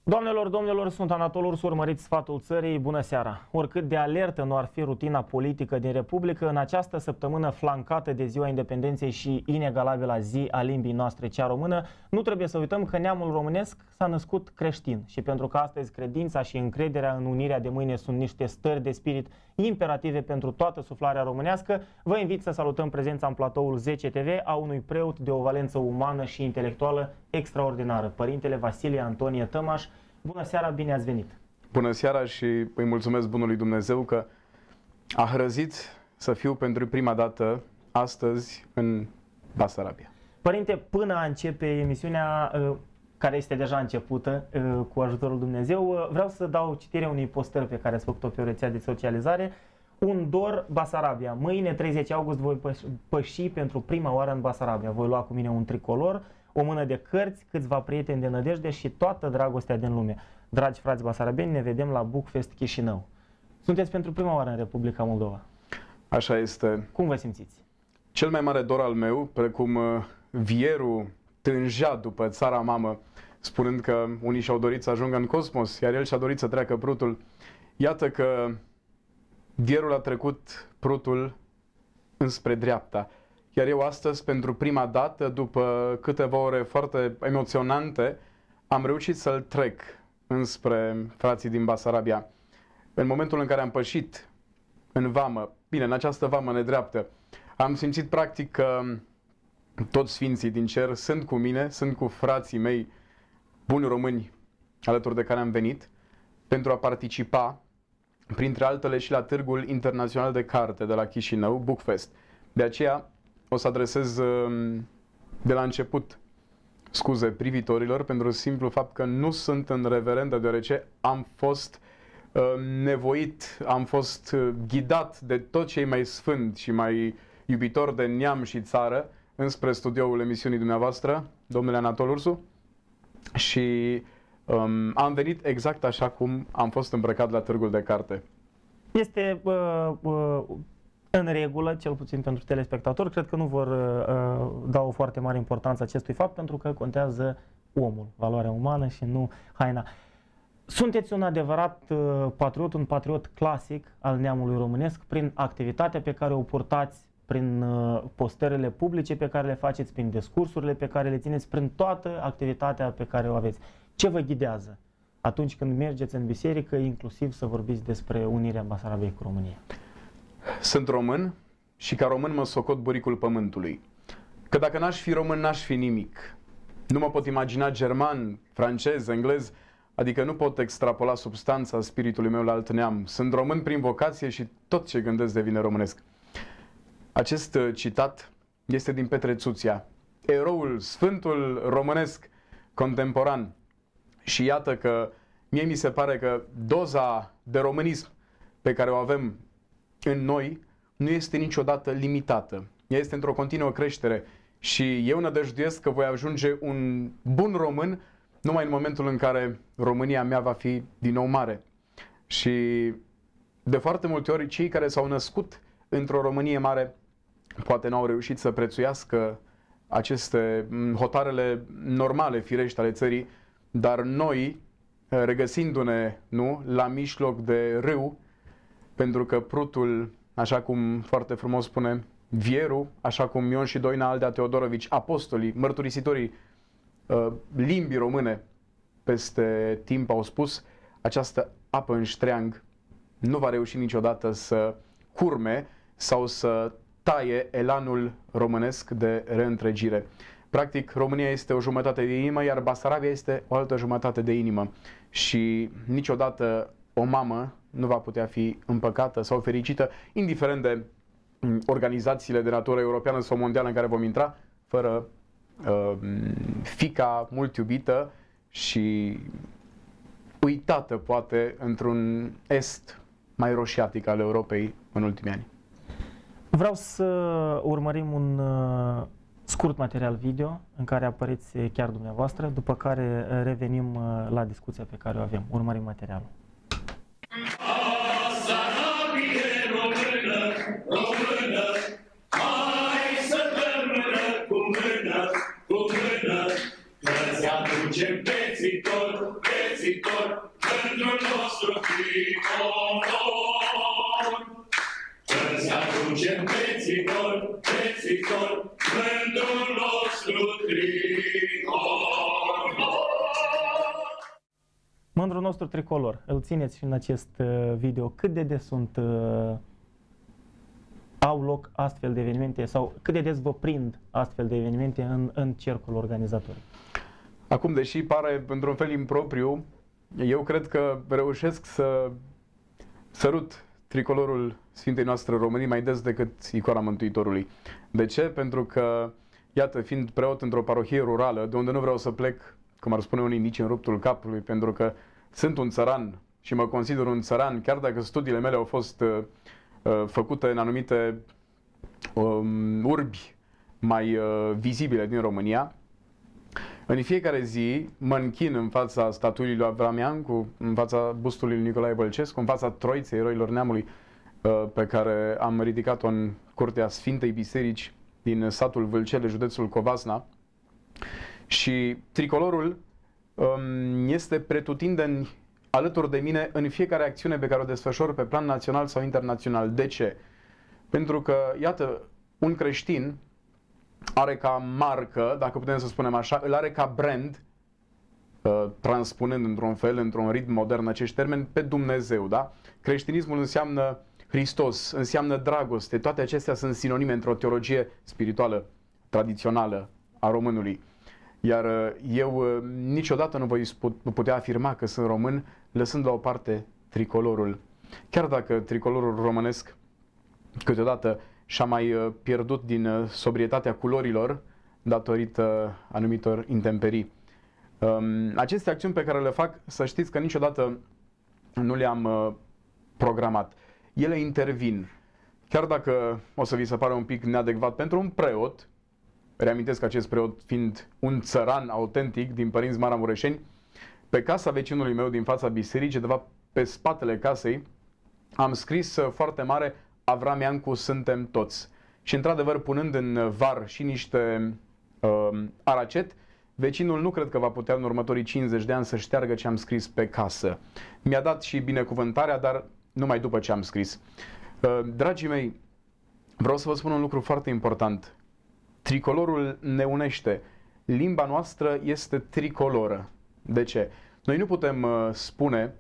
Doamnelor, domnilor, sunt Anatol Ursu, urmăriți Sfatul Țării, bună seara! Oricât de alertă nu ar fi rutina politică din Republică, în această săptămână flancată de Ziua Independenței și inegalabilă zi a limbii noastre, cea română, nu trebuie să uităm că neamul românesc s-a născut creștin și pentru că astăzi credința și încrederea în unirea de mâine sunt niște stări de spirit imperative pentru toată suflarea românească, vă invit să salutăm prezența în platoul 10 TV a unui preot de o valență umană și intelectuală extraordinară, Părintele Vasilie Antonie Tămaș. Bună seara, bine ați venit! Bună seara și îi mulțumesc Bunului Dumnezeu că a hrăzit să fiu pentru prima dată astăzi în Basarabia. Părinte, până a începe emisiunea, care este deja începută cu ajutorul Dumnezeu, vreau să dau citire unei postări pe care ați făcut-o pe o rețea de socializare. Un dor, Basarabia. Mâine, 30 august, voi păși pentru prima oară în Basarabia. Voi lua cu mine un tricolor, o mână de cărți, câțiva prieteni de nădejde și toată dragostea din lume. Dragi frați basarabeni, ne vedem la Bookfest Chișinău. Sunteți pentru prima oară în Republica Moldova. Așa este. Cum vă simțiți? Cel mai mare dor al meu, precum vierul tânjea după țara mamă, spunând că unii și-au dorit să ajungă în cosmos, iar el și-a dorit să treacă prutul. Iată că vierul a trecut prutul înspre dreapta. Iar eu astăzi, pentru prima dată, după câteva ore foarte emoționante, am reușit să-l trec înspre frații din Basarabia. În momentul în care am pășit în vamă, bine, în această vamă nedreaptă, am simțit practic că toți sfinții din cer sunt cu mine, sunt cu frații mei buni români alături de care am venit pentru a participa, printre altele, și la Târgul Internațional de Carte de la Chișinău, Bookfest. De aceea o să adresez de la început scuze privitorilor pentru simplu fapt că nu sunt în reverendă, deoarece am fost nevoit, am fost ghidat de tot ce e mai sfânt și mai iubitor de neam și țară înspre studioul emisiunii dumneavoastră, domnule Anatol Ursu, și am venit exact așa cum am fost îmbrăcat la Târgul de Carte. Este în regulă, cel puțin pentru telespectatori, cred că nu vor da o foarte mare importanță acestui fapt, pentru că contează omul, valoarea umană și nu haina. Sunteți un adevărat patriot, un patriot clasic al neamului românesc, prin activitatea pe care o purtați, prin postările publice pe care le faceți, prin discursurile pe care le țineți, prin toată activitatea pe care o aveți. Ce vă ghidează atunci când mergeți în biserică, inclusiv să vorbiți despre unirea Basarabiei cu România? Sunt român și ca român mă socot buricul pământului. Că dacă n-aș fi român, n-aș fi nimic. Nu mă pot imagina german, francez, englez, adică nu pot extrapola substanța spiritului meu la alt neam. Sunt român prin vocație și tot ce gândesc devine românesc. Acest citat este din Petre Țuția, eroul, sfântul românesc contemporan. Și iată că mie mi se pare că doza de românism pe care o avem în noi nu este niciodată limitată. Ea este într-o continuă creștere și eu nădăjduiesc că voi ajunge un bun român numai în momentul în care România mea va fi din nou mare. Și de foarte multe ori cei care s-au născut într-o Românie mare poate n-au reușit să prețuiască aceste hotarele normale, firești ale țării, dar noi, regăsindu-ne, nu, la mijloc de râu, pentru că prutul, așa cum foarte frumos spune vierul, așa cum Ion și Doina Aldea Teodorovici, apostolii, mărturisitorii limbii române peste timp au spus, această apă în ștreang nu va reuși niciodată să curme sau să taie elanul românesc de reîntregire. Practic, România este o jumătate de inimă, iar Basarabia este o altă jumătate de inimă. Și niciodată o mamă nu va putea fi împăcată sau fericită, indiferent de organizațiile de natură europeană sau mondială în care vom intra, fără fiica mult iubită și uitată, poate, într-un est mai roșiatic al Europei în ultimii ani. Vreau să urmărim un scurt material video în care apăreți chiar dumneavoastră, după care revenim la discuția pe care o avem. Urmărim materialul. Română, hai să dăm mână cu mână, că se aduce pe pețitor, pețitor, pentru nostru tricolor. Să-ți aducem pețitor, pețitor, pentru nostru tricolor. Mândrul nostru tricolor, îl țineți și în acest video. Cât de des au loc astfel de evenimente sau cât de des vă prind astfel de evenimente în cercul organizatoric? Acum, deși pare într-un fel impropriu, eu cred că reușesc să sărut tricolorul Sfintei noastre Românii mai des decât icoana Mântuitorului. De ce? Pentru că, iată, fiind preot într-o parohie rurală, de unde nu vreau să plec, cum ar spune unii, nici în ruptul capului, pentru că sunt un țăran și mă consider un țăran, chiar dacă studiile mele au fost făcute în anumite urbi mai vizibile din România. În fiecare zi mă închin în fața statuii lui Avram Iancu, în fața bustului lui Nicolae Bălcescu, în fața Troiței Eroilor Neamului, pe care am ridicat-o în curtea Sfintei Biserici din satul Vâlcele, județul Covasna. Și tricolorul este pretutindeni alături de mine în fiecare acțiune pe care o desfășor pe plan național sau internațional. De ce? Pentru că, iată, un creștin are ca marcă, dacă putem să spunem așa, îl are ca brand, transpunând într-un fel, într-un ritm modern acești termeni, pe Dumnezeu, da? Creștinismul înseamnă Hristos, înseamnă dragoste, toate acestea sunt sinonime într-o teologie spirituală tradițională a românului. Iar eu niciodată nu voi putea afirma că sunt român lăsând la o parte tricolorul. Chiar dacă tricolorul românesc câteodată și-a mai pierdut din sobrietatea culorilor datorită anumitor intemperii. Aceste acțiuni pe care le fac, să știți că niciodată nu le-am programat. Ele intervin. Chiar dacă o să vi se pare un pic neadecvat pentru un preot, reamintesc că acest preot fiind un țăran autentic din Părinți Maramureșeni, pe casa vecinului meu din fața bisericii, de fapt pe spatele casei, am scris foarte mare: Avram Iancu suntem toți. Și într-adevăr, punând în var și niște aracet, vecinul nu cred că va putea în următorii 50 de ani să șteargă ce am scris pe casă. Mi-a dat și binecuvântarea, dar numai după ce am scris. Dragii mei, vreau să vă spun un lucru foarte important. Tricolorul ne unește. Limba noastră este tricoloră. De ce? Noi nu putem spune,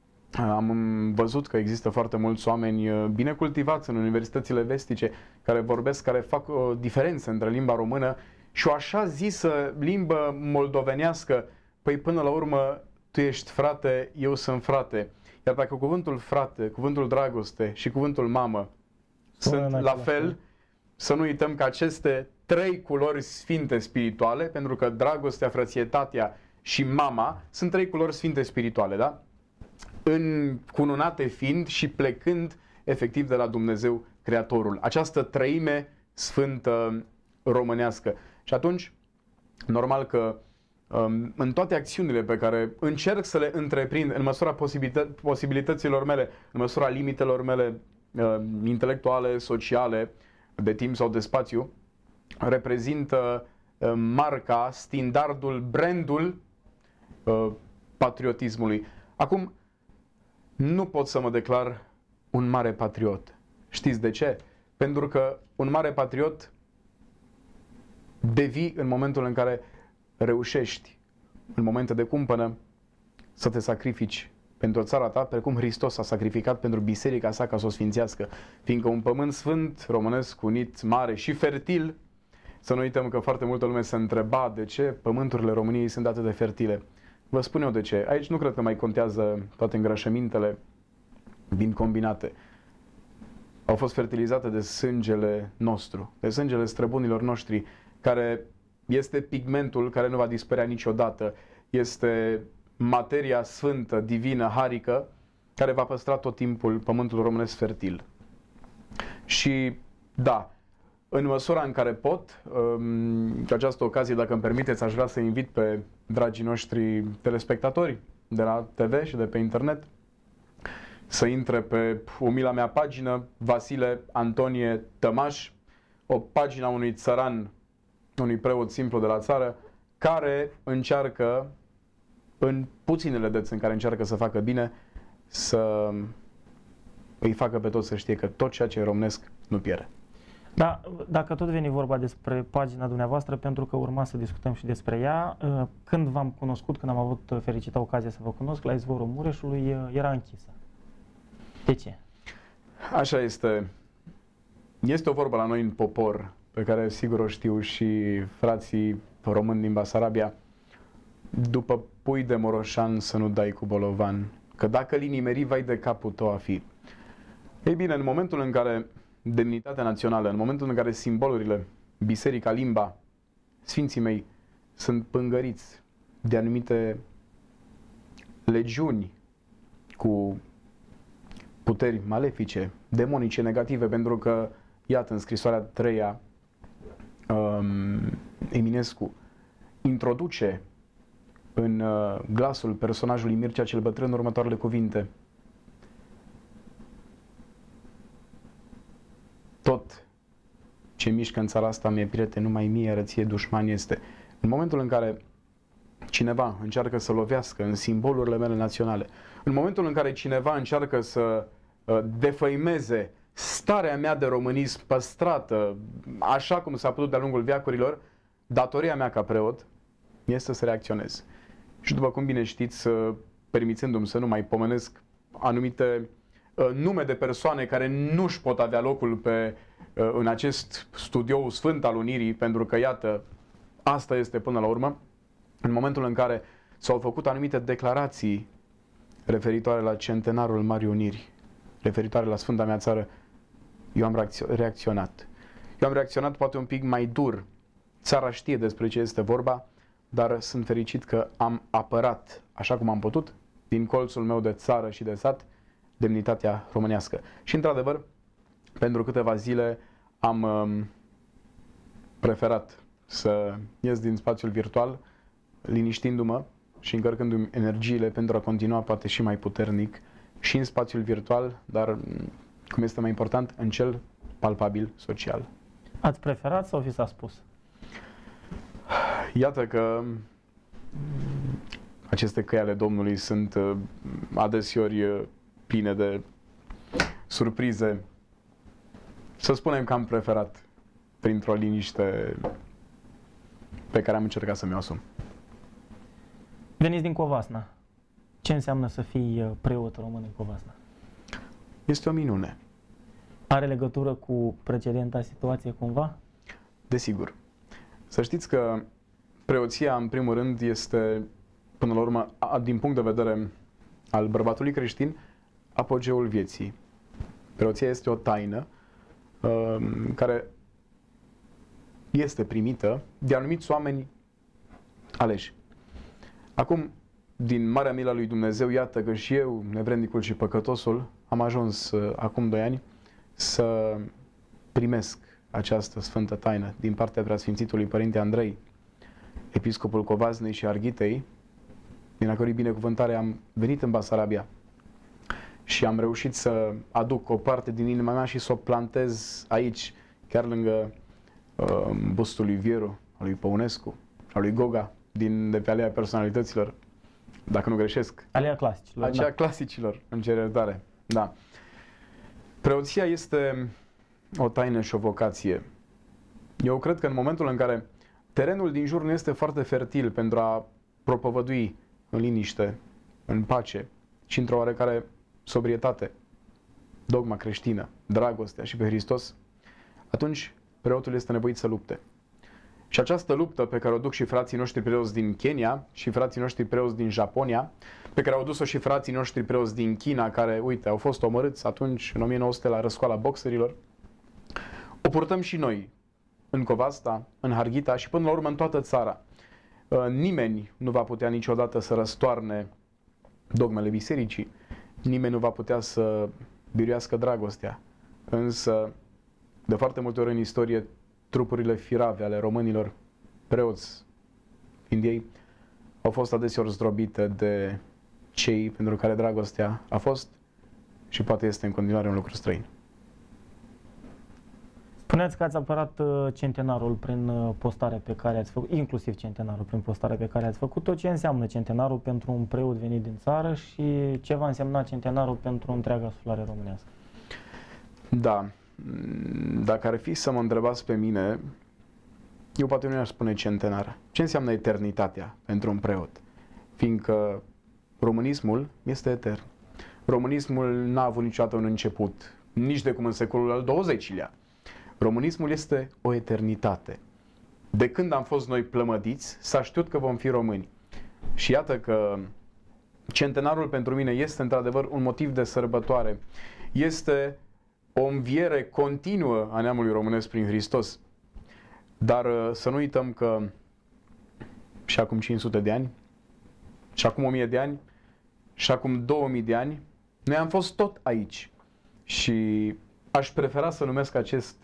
am văzut că există foarte mulți oameni bine cultivați în universitățile vestice care vorbesc, care fac o diferență între limba română și o așa zisă limbă moldovenească. Păi până la urmă, tu ești frate, eu sunt frate. Iar dacă cuvântul frate, cuvântul dragoste și cuvântul mamă sunt la fel, să nu uităm că aceste trei culori sfinte spirituale, pentru că dragostea, frățietatea și mama sunt trei culori sfinte spirituale, da? Încununate fiind și plecând efectiv de la Dumnezeu Creatorul. Această treime sfântă românească. Și atunci, normal că în toate acțiunile pe care încerc să le întreprind în măsura posibilităților mele, în măsura limitelor mele intelectuale, sociale, de timp sau de spațiu, reprezintă marca, standardul, brandul patriotismului. Acum, nu pot să mă declar un mare patriot. Știți de ce? Pentru că un mare patriot devii în momentul în care reușești, în momente de cumpănă, să te sacrifici pentru țara ta, precum Hristos a sacrificat pentru biserica sa ca să o sfințească. Fiindcă un pământ sfânt, românesc, unit, mare și fertil, să nu uităm că foarte multă lume se întreba de ce pământurile României sunt atât de fertile. Vă spun eu de ce. Aici nu cred că mai contează toate îngrășămintele din combinate. Au fost fertilizate de sângele nostru, de sângele străbunilor noștri, care este pigmentul care nu va dispărea niciodată. Este materia sfântă, divină, harică, care va păstra tot timpul pământul românesc fertil. Și da, în măsura în care pot, cu această ocazie, dacă îmi permiteți, aș vrea să invit pe dragii noștri telespectatori de la TV și de pe internet să intre pe umila mea pagină, Vasile Antonie Tămaș, o pagină a unui țăran, unui preot simplu de la țară, care încearcă în puținele dăți în care încearcă să facă bine, să îi facă pe toți să știe că tot ceea ce e românesc nu pierde. Da, dacă tot veni vorba despre pagina dumneavoastră, pentru că urma să discutăm și despre ea, când v-am cunoscut, când am avut fericită ocazia să vă cunosc, la Izvorul Mureșului, era închisă. De ce? Așa este. Este o vorbă la noi în popor, pe care sigur o știu și frații români din Basarabia. După pui de moroșan să nu dai cu bolovan, că dacă linii meri, vai de capul tău a fi. Ei bine, în momentul în care demnitatea națională, în momentul în care simbolurile, biserica, limba, sfinții mei sunt pângăriți de anumite legiuni cu puteri malefice, demonice, negative, pentru că, iată, în scrisoarea 3-a, Eminescu introduce în glasul personajului Mircea cel Bătrân următoarele cuvinte: tot ce mișcă în țara asta mi-e prieten, numai mie răție dușman este. În momentul în care cineva încearcă să lovească în simbolurile mele naționale, în momentul în care cineva încearcă să defăimeze starea mea de românism păstrată, așa cum s-a putut de-a lungul veacurilor, datoria mea ca preot este să reacționez. Și după cum bine știți, permițându-mi să nu mai pomenesc anumite nume de persoane care nu își pot avea locul în acest studiou sfânt al unirii, pentru că, iată, asta este până la urmă, în momentul în care s-au făcut anumite declarații referitoare la centenarul Marii Uniri, referitoare la Sfânta mea țară, eu am reacționat. Eu am reacționat poate un pic mai dur. Țara știe despre ce este vorba, dar sunt fericit că am apărat, așa cum am putut, din colțul meu de țară și de sat, demnitatea românească. Și, într-adevăr, pentru câteva zile am preferat să ies din spațiul virtual, liniștindu-mă și încărcându-mi energiile pentru a continua poate și mai puternic și în spațiul virtual, dar, cum este mai important, în cel palpabil social. Ați preferat sau vi s-a spus? Iată că aceste căi ale Domnului sunt adeseori pline de surprize. Să spunem că am preferat printr-o liniște pe care am încercat să mi-o asum. Veniți din Covasna. Ce înseamnă să fii preot român în Covasna? Este o minune. Are legătură cu precedenta situație cumva? Desigur. Să știți că preoția, în primul rând, este, până la urmă, din punct de vedere al bărbatului creștin, apogeul vieții. Preoția este o taină care este primită de anumiți oameni aleși. Acum, din marea milă lui Dumnezeu, iată că și eu, nevrednicul și păcătosul, am ajuns acum 2 ani să primesc această sfântă taină din partea preasfințitului Părinte Andrei, episcopul Covasnei și Arghitei, din a cărui binecuvântare am venit în Basarabia și am reușit să aduc o parte din inima mea și să o plantez aici, chiar lângă bustul lui Vieru, al lui Păunescu, al lui Goga, de pe Aleea Personalităților, dacă nu greșesc. Aleea Clasicilor. Aceea Clasicilor, în cer iertare. Da. Preoția este o taină și o vocație. Eu cred că în momentul în care terenul din jur nu este foarte fertil pentru a propovădui în liniște, în pace și într-o oarecare sobrietate dogma creștină, dragostea și pe Hristos, atunci preotul este nevoit să lupte. Și această luptă pe care o duc și frații noștri preoți din Kenya și frații noștri preoți din Japonia, pe care au dus-o și frații noștri preoți din China, care, uite, au fost omorâți atunci, în 1900, la răscoala boxerilor, o purtăm și noi în Covasna, în Harghita și până la urmă în toată țara. Nimeni nu va putea niciodată să răstoarne dogmele bisericii, nimeni nu va putea să biruiască dragostea, însă de foarte multe ori în istorie trupurile firave ale românilor, preoți fiind ei, au fost adeseori zdrobite de cei pentru care dragostea a fost și poate este în continuare un lucru străin. Spuneați că ați apărat centenarul prin postarea pe care ați făcut, inclusiv centenarul prin postarea pe care ați făcut-o. Ce înseamnă centenarul pentru un preot venit din țară și ce va însemna centenarul pentru întreaga suflare românească? Da, dacă ar fi să mă întrebați pe mine, eu poate nu aș spune centenar. Ce înseamnă eternitatea pentru un preot? Fiindcă românismul este etern. Românismul n-a avut niciodată un început, nici de cum în secolul al XX-lea. Românismul este o eternitate. De când am fost noi plămădiți, s-a știut că vom fi români. Și iată că centenarul pentru mine este într-adevăr un motiv de sărbătoare. Este o înviere continuă a neamului românesc prin Hristos. Dar să nu uităm că și acum 500 de ani, și acum 1000 de ani, și acum 2000 de ani, noi am fost tot aici. Și aș prefera să numesc acest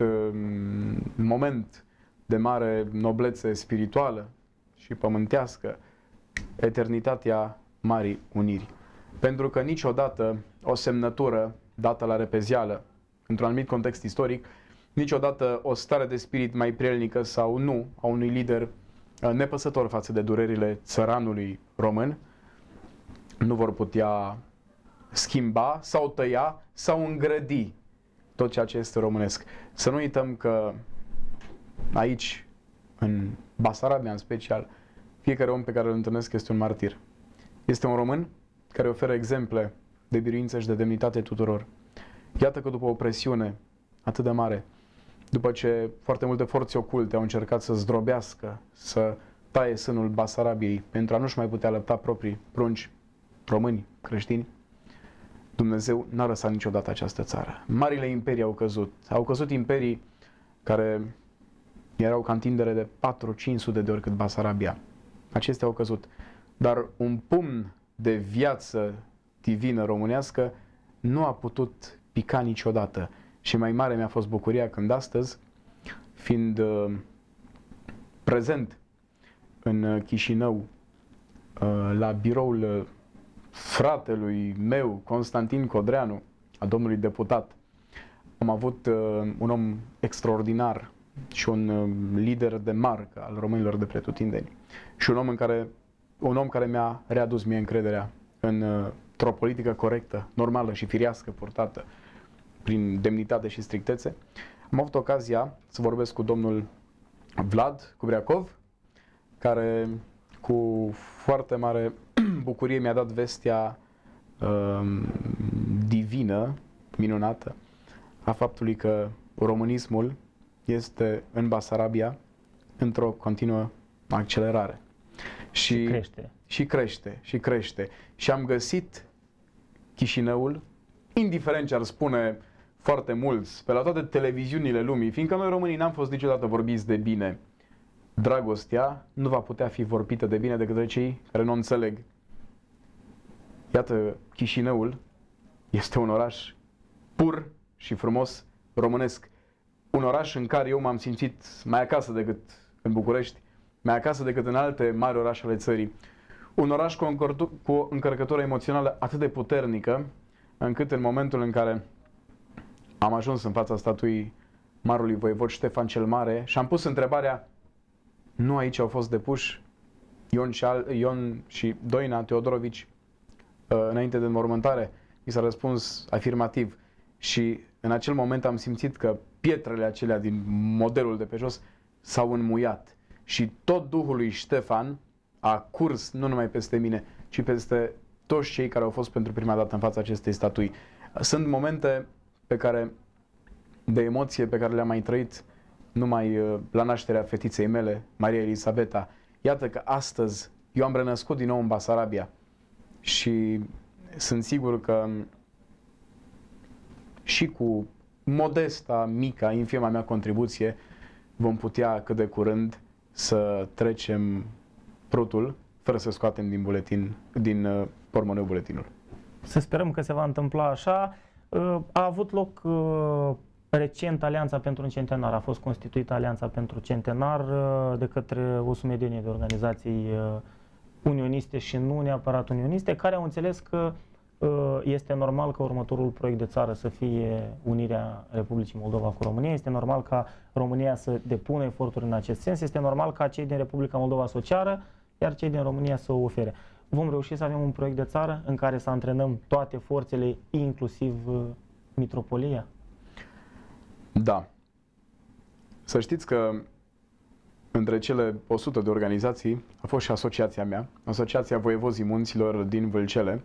moment de mare noblețe spirituală și pământească eternitatea Marii Uniri. Pentru că niciodată o semnătură dată la repezeală, într-un anumit context istoric, niciodată o stare de spirit mai prielnică sau nu a unui lider nepăsător față de durerile țăranului român nu vor putea schimba sau tăia sau îngrădi tot ceea ce este românesc. Să nu uităm că aici, în Basarabia în special, fiecare om pe care îl întâlnesc este un martir. Este un român care oferă exemple de biruință și de demnitate tuturor. Iată că după o presiune atât de mare, după ce foarte multe forțe oculte au încercat să zdrobească, să taie sânul Basarabiei pentru a nu-și mai putea lăpta proprii prunci români, creștini, Dumnezeu n-a lăsat niciodată această țară. Marile imperii au căzut. Au căzut imperii care erau ca întindere de 400-500 de ori cât Basarabia. Acestea au căzut. Dar un pumn de viață divină românească nu a putut pica niciodată. Și mai mare mi-a fost bucuria când astăzi, fiind prezent în Chișinău, la biroul fratelui meu, Constantin Codreanu, a domnului deputat, am avut un om extraordinar și un lider de marcă al românilor de pretutindeni. Și un om care mi-a readus mie încrederea într-o politică corectă, normală și firească purtată prin demnitate și strictețe. Am avut ocazia să vorbesc cu domnul Vlad Cubreacov, care cu foarte mare bucurie mi-a dat vestea divină, minunată, a faptului că românismul este în Basarabia într-o continuă accelerare. Și crește. Și crește. Și am găsit Chișinăul, indiferent ce ar spune foarte mulți, pe la toate televiziunile lumii, fiindcă noi românii n-am fost niciodată vorbiți de bine. Dragostea nu va putea fi vorbită de bine de către cei care nu o înțeleg. Iată, Chișinăul este un oraș pur și frumos românesc. Un oraș în care eu m-am simțit mai acasă decât în București, mai acasă decât în alte mari orașe ale țării. Un oraș cu o încărcătură emoțională atât de puternică, încât în momentul în care am ajuns în fața statuii marului voievod Ștefan cel Mare și am pus întrebarea: nu aici au fost depuși Ion și Doina Teodorovici înainte de înmormântare? Mi s-a răspuns afirmativ. Și în acel moment am simțit că pietrele acelea din modelul de pe jos s-au înmuiat. Și tot Duhul lui Ștefan a curs nu numai peste mine, ci peste toți cei care au fost pentru prima dată în fața acestei statui. Sunt momente de emoție pe care le-am mai trăit numai la nașterea fetiței mele, Maria Elisabeta. Iată că astăzi eu am renăscut din nou în Basarabia și sunt sigur că și cu modesta, mica, infima mea contribuție vom putea cât de curând să trecem prutul fără să scoatem din portmoneu buletinul. Să sperăm că se va întâmpla așa. A avut loc recent Alianța pentru un Centenar. A fost constituită Alianța pentru Centenar de către o sumedenie de organizații unioniste și nu neapărat unioniste, care au înțeles că Este normal ca următorul proiect de țară să fie unirea Republicii Moldova cu România. Este normal ca România să depună eforturi în acest sens. Este normal ca cei din Republica Moldova să o ceară, iar cei din România să o ofere. Vom reuși să avem un proiect de țară în care să antrenăm toate forțele, inclusiv mitropolia? Da. Să știți că între cele 100 de organizații a fost și asociația mea, Asociația Voievozii Munților din Vâlcele.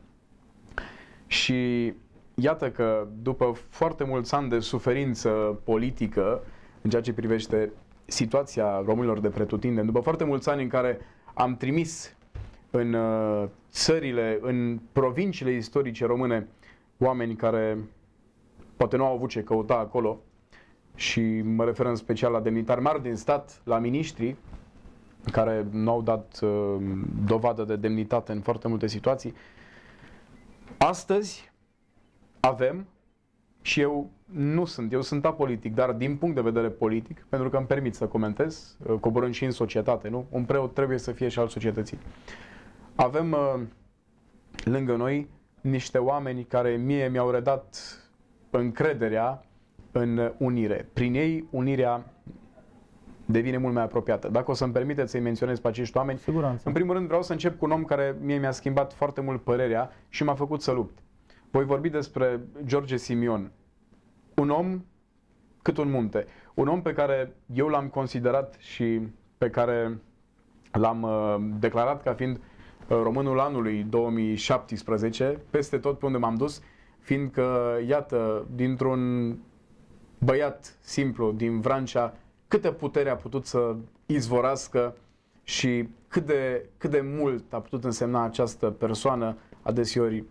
Și iată că după foarte mulți ani de suferință politică în ceea ce privește situația românilor de pretutindeni, după foarte mulți ani în care am trimis în țările, în provinciile istorice române, oameni care poate nu au avut ce căuta acolo, și mă refer în special la demnitari mari din stat, la miniștri care nu au dat dovadă de demnitate în foarte multe situații. Astăzi avem, și eu sunt apolitic, dar din punct de vedere politic, pentru că îmi permit să comentez, coborând și în societate, nu? Un preot trebuie să fie și al societății. Avem lângă noi niște oameni care mie mi-au redat încrederea în unire. Prin ei, unirea devine mult mai apropiată. Dacă o să-mi permiteți să-i menționez pe acești oameni, siguranță. În primul rând vreau să încep cu un om care mie mi-a schimbat foarte mult părerea și m-a făcut să lupt. Voi vorbi despre George Simion. Un om cât un munte. Un om pe care eu l-am considerat și pe care l-am declarat ca fiind românul anului 2017, peste tot pe unde m-am dus, fiindcă, iată, dintr-un băiat simplu din Vrancea, câtă putere a putut să izvorască și cât de mult a putut însemna această persoană, adeseori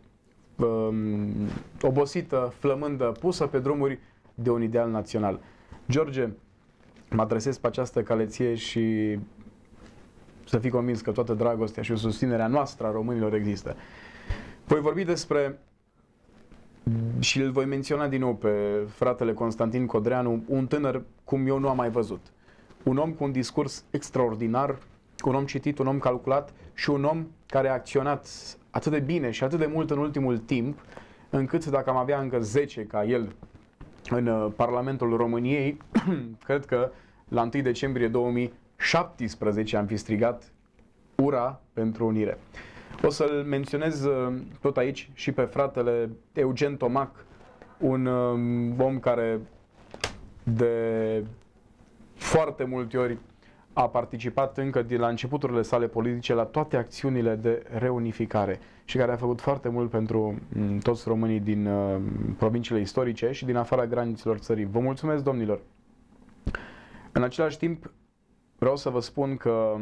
obosită, flămândă, pusă pe drumuri de un ideal național. George, mă adresez pe această caleție și să fii convins că toată dragostea și susținerea noastră a românilor există. Voi vorbi despre, și îl voi menționa din nou pe fratele Constantin Codreanu, un tânăr cum eu nu am mai văzut. Un om cu un discurs extraordinar, un om citit, un om calculat și un om care a acționat atât de bine și atât de mult în ultimul timp, încât dacă am avea încă 10 ca el în Parlamentul României, cred că la 1 decembrie 2017 am fi strigat ura pentru unire. O să-l menționez tot aici și pe fratele Eugen Tomac, un om care de foarte multe ori a participat încă de la începuturile sale politice la toate acțiunile de reunificare și care a făcut foarte mult pentru toți românii din provinciile istorice și din afara granițelor țării. Vă mulțumesc, domnilor! În același timp, vreau să vă spun că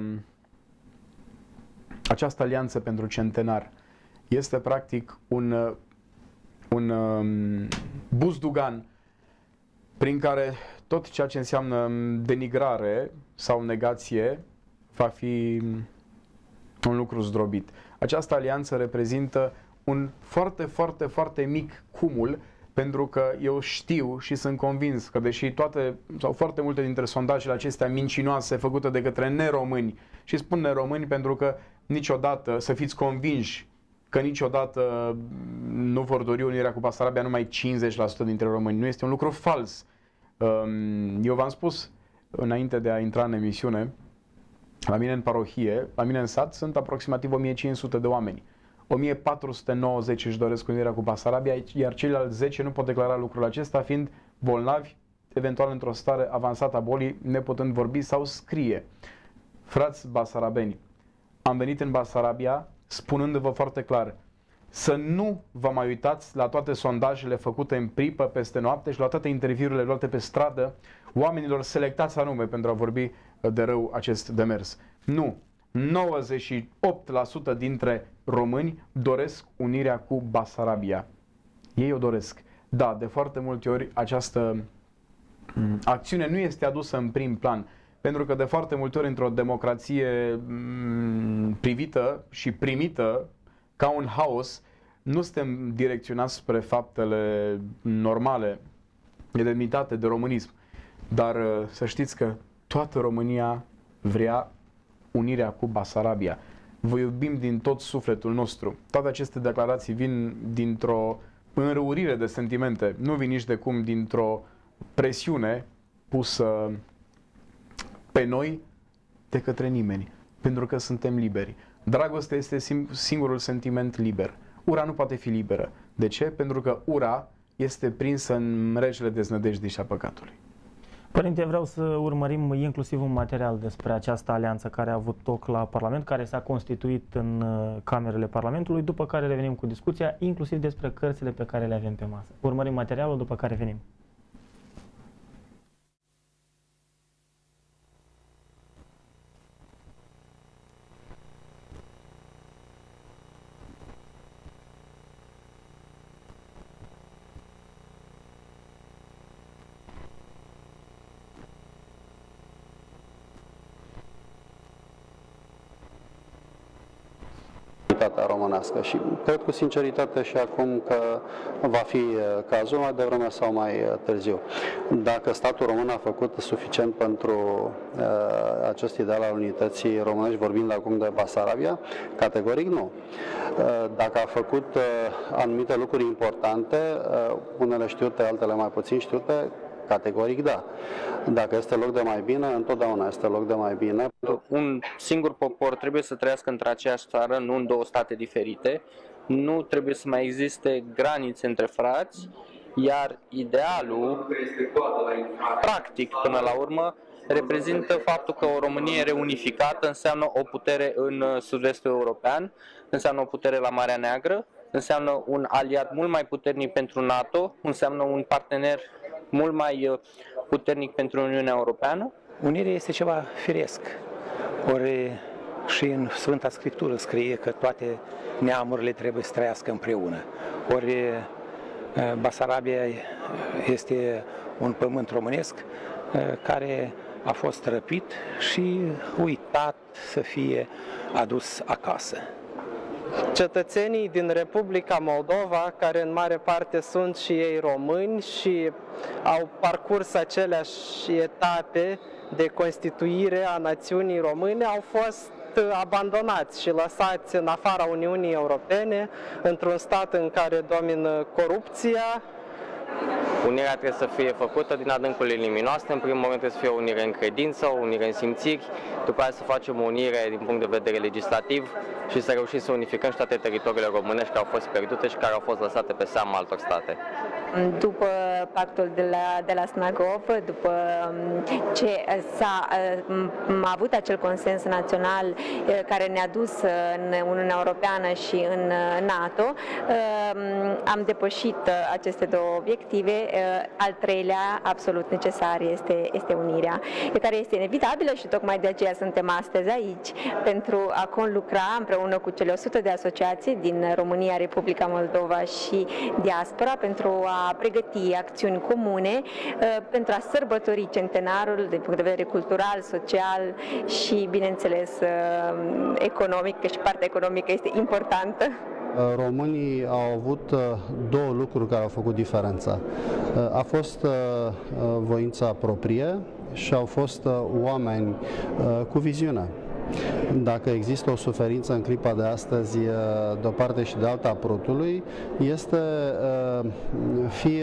această alianță pentru centenar este practic un buzdugan prin care tot ceea ce înseamnă denigrare sau negație va fi un lucru zdrobit. Această alianță reprezintă un foarte, foarte, foarte mic cumul, pentru că eu știu și sunt convins că deși toate sau foarte multe dintre sondajele acestea mincinoase făcute de către neromâni, și spun neromâni pentru că niciodată, să fiți convinși că niciodată nu vor dori unirea cu Basarabia numai 50% dintre români. Nu este un lucru fals. Eu v-am spus înainte de a intra în emisiune, la mine în parohie, la mine în sat sunt aproximativ 1500 de oameni. 1490 își doresc unirea cu Basarabia, iar ceilalți 10 nu pot declara lucrul acesta, fiind bolnavi, eventual într-o stare avansată a bolii, neputând vorbi sau scrie. Frați basarabeni, am venit în Basarabia spunându-vă foarte clar să nu vă mai uitați la toate sondajele făcute în pripă peste noapte și la toate interviurile luate pe stradă, oamenilor selectați anume pentru a vorbi de rău acest demers. Nu! 98% dintre români doresc unirea cu Basarabia. Ei o doresc. Da, de foarte multe ori această acțiune nu este adusă în prim plan, pentru că de foarte multe ori într-o democrație privită și primită ca un haos, nu suntem direcționați spre faptele normale de demnitate, de românism. Dar să știți că toată România vrea unirea cu Basarabia. vă iubim din tot sufletul nostru. Toate aceste declarații vin dintr-o înrăurire de sentimente, nu vin nici de cum dintr-o presiune pusă pe noi de către nimeni, pentru că suntem liberi. Dragostea este singurul sentiment liber. Ura nu poate fi liberă. De ce? Pentru că ura este prinsă în mrejele deznădejdii și a păcatului. Părinte, vreau să urmărim inclusiv un material despre această alianță care a avut loc la Parlament, care s-a constituit în camerele Parlamentului, după care revenim cu discuția, inclusiv despre cărțile pe care le avem pe masă. Urmărim materialul, după care venim. Românească și cred cu sinceritate și acum că va fi cazul mai devreme sau mai târziu. Dacă statul român a făcut suficient pentru acest ideal al unității românești, vorbind acum de Basarabia, categoric nu. Dacă a făcut anumite lucruri importante, unele știute, altele mai puțin știute, categoric da. Dacă este loc de mai bine, întotdeauna este loc de mai bine. Un singur popor trebuie să trăiască într aceeași țară, nu în două state diferite. Nu trebuie să mai existe granițe între frați, iar idealul, practic, până la urmă, reprezintă faptul că o Românie reunificată înseamnă o putere în sud-estul european, înseamnă o putere la Marea Neagră, înseamnă un aliat mult mai puternic pentru NATO, înseamnă un partener mult mai puternic pentru Uniunea Europeană. Unirea este ceva firesc. Ori și în Sfânta Scriptură scrie că toate neamurile trebuie să trăiască împreună. Ori Basarabia este un pământ românesc care a fost răpit și uitat să fie adus acasă. Cetățenii din Republica Moldova, care în mare parte sunt și ei români și au parcurs aceleași etape de constituire a națiunii române, au fost abandonați și lăsați în afara Uniunii Europene, într-un stat în care domină corupția. Unirea trebuie să fie făcută din adâncul inimii noastre. În primul moment trebuie să fie o unire în credință, o unire în simțiri, după aceea să facem o unire din punct de vedere legislativ și să reușim să unificăm și toate teritoriile românești care au fost pierdute și care au fost lăsate pe seama altor state. După pactul de la Snagov, după ce s-a avut acel consens național care ne-a dus în Uniunea Europeană și în NATO, am depășit aceste două obiective. Al treilea, absolut necesar, este unirea, care este inevitabilă și tocmai de aceea suntem astăzi aici, pentru a conlucra împreună cu cele 100 de asociații din România, Republica Moldova și diaspora, pentru a pregăti acțiuni comune, pentru a sărbători centenarul din punct de vedere cultural, social și, bineînțeles, economic, că și partea economică este importantă. Românii au avut două lucruri care au făcut diferența. A fost voința proprie și au fost oameni cu viziune. Dacă există o suferință în clipa de astăzi de o parte și de alta a prutului, este fie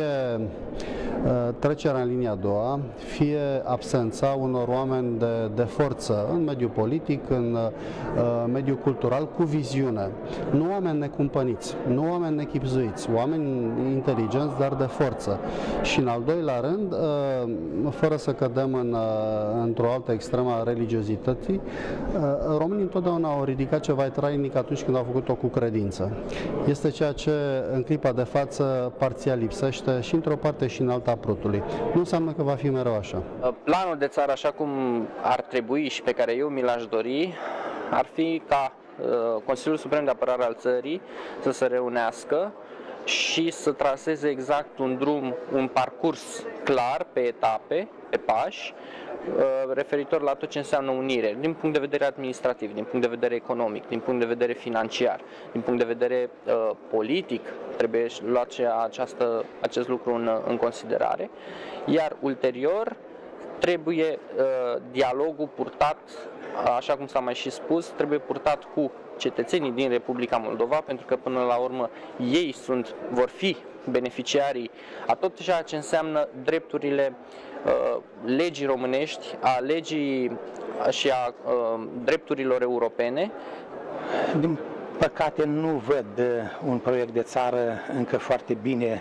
trecerea în linia a doua, fie absența unor oameni de forță în mediul politic, în mediul cultural, cu viziune. Nu oameni necumpăniți, nu oameni nechipzuiți, oameni inteligenți, dar de forță. Și în al doilea rând, fără să cădem într-o altă extremă a religiozității, românii întotdeauna au ridicat ceva trainic atunci când au făcut-o cu credință. Este ceea ce în clipa de față parțial lipsește și într-o parte și în alta a prutului. Nu înseamnă că va fi mereu așa. Planul de țară, așa cum ar trebui și pe care eu mi l-aș dori, ar fi ca Consiliul Suprem de Apărare al țării să se reunească și să traseze exact un drum, un parcurs clar, pe etape, pe pași, referitor la tot ce înseamnă unire, din punct de vedere administrativ, din punct de vedere economic, din punct de vedere financiar, din punct de vedere politic, trebuie luat acest lucru în considerare, iar ulterior trebuie dialogul purtat, așa cum s-a mai și spus, trebuie purtat cu cetățenii din Republica Moldova, pentru că până la urmă ei vor fi beneficiarii a tot ceea ce înseamnă drepturile legii românești, a legii și a drepturilor europene. Din păcate nu văd un proiect de țară încă foarte bine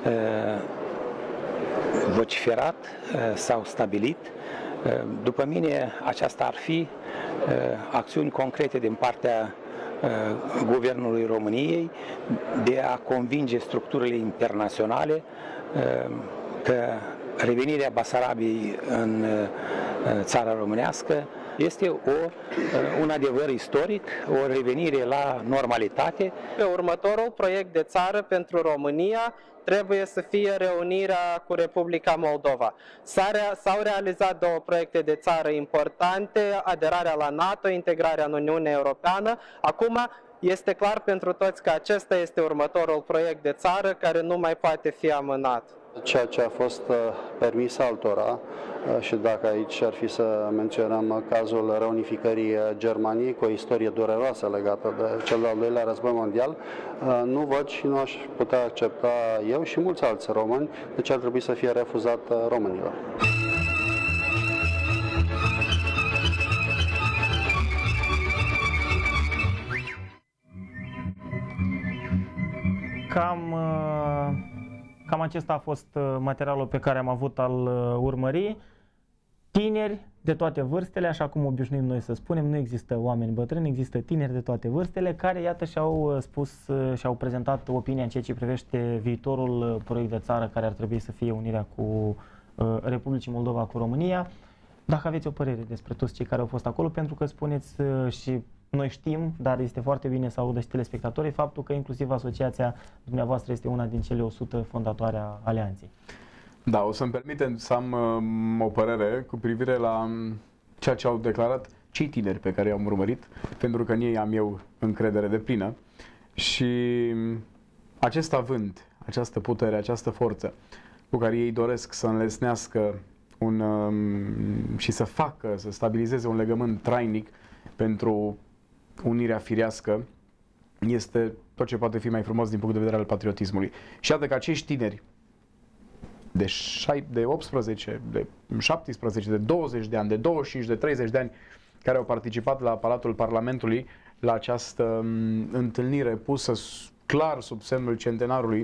vociferat sau stabilit. După mine, aceasta ar fi acțiuni concrete din partea Guvernului României de a convinge structurile internaționale că revenirea Basarabiei în țara românească este un adevăr istoric, o revenire la normalitate. Pe următorul proiect de țară pentru România trebuie să fie reunirea cu Republica Moldova. S-au realizat două proiecte de țară importante, aderarea la NATO, integrarea în Uniunea Europeană. Acum este clar pentru toți că acesta este următorul proiect de țară care nu mai poate fi amânat. Ceea ce a fost permis altora, și dacă aici ar fi să menționăm cazul reunificării Germaniei cu o istorie dureroasă legată de cel de-al doilea război mondial, nu văd și nu aș putea accepta eu și mulți alți români, deci ar trebui să fie refuzat românilor. Cam acesta a fost materialul pe care am avut al urmării. Tineri de toate vârstele, așa cum obișnuim noi să spunem, nu există oameni bătrâni, există tineri de toate vârstele care, iată, și-au spus și-au prezentat opinia în ceea ce privește viitorul proiect de țară care ar trebui să fie unirea cu Republicii Moldova cu România. Dacă aveți o părere despre toți cei care au fost acolo, pentru că spuneți și noi știm, dar este foarte bine să audă și telespectatorii, faptul că inclusiv asociația dumneavoastră este una din cele 100 fondatoare a Alianței. Da, o să-mi permitem să am o părere cu privire la ceea ce au declarat cei tineri pe care i-am urmărit, pentru că în ei am eu încredere deplină și acest avânt, această putere, această forță cu care ei doresc să înlesnească și să facă, să stabilizeze un legământ trainic pentru unirea firească, este tot ce poate fi mai frumos din punct de vedere al patriotismului. Și iată că acești tineri de 18, de 17, de 20 de ani, de 25, de 30 de ani, care au participat la Palatul Parlamentului la această întâlnire pusă clar sub semnul centenarului,